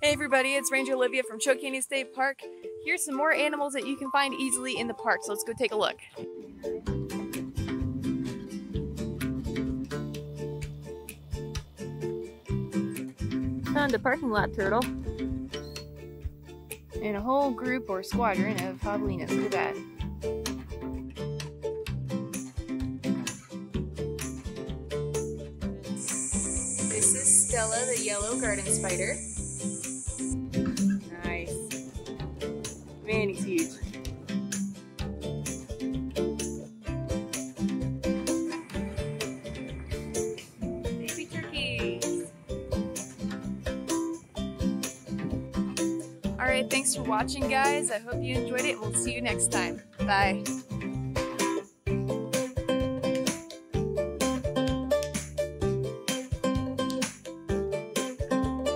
Hey everybody, it's Ranger Olivia from Choke Canyon State Park. Here's some more animals that you can find easily in the park, so let's go take a look. Found a parking lot turtle. And a whole group or squadron of javelinas. Look at that. This is Stella, the yellow garden spider. Nice. Man, he's huge. Baby turkeys. Alright, thanks for watching, guys. I hope you enjoyed it. We'll see you next time. Bye.